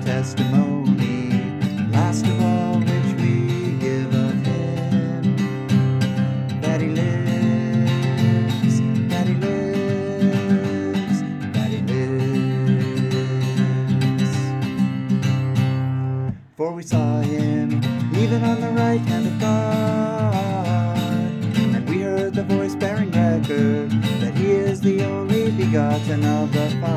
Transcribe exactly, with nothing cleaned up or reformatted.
testimony, last of all which we give of him, that he lives, that he lives, that he lives. For we saw him even on the right hand of God, and we heard the voice bearing record that he is the only begotten of the Father.